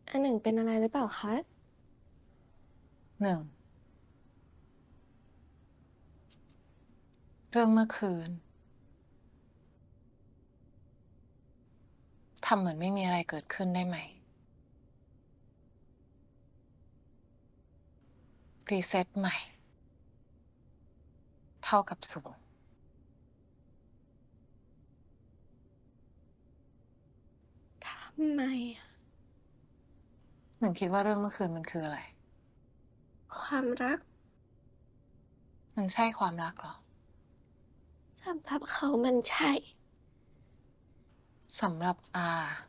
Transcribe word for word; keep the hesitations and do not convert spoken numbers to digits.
อันหนึ่งเป็นอะไรหรือเปล่าคะหนึ่งเรื่องเมื่อคืนทำเหมือนไม่มีอะไรเกิดขึ้นได้ไหมรีเซ็ตใหม่เท่ากับศูนย์ทำไมหนึ่งคิดว่าเรื่องเมื่อคืนมันคืออะไรความรักมันใช่ความรักเหรอสำหรับเขามันใช่สำหรับอา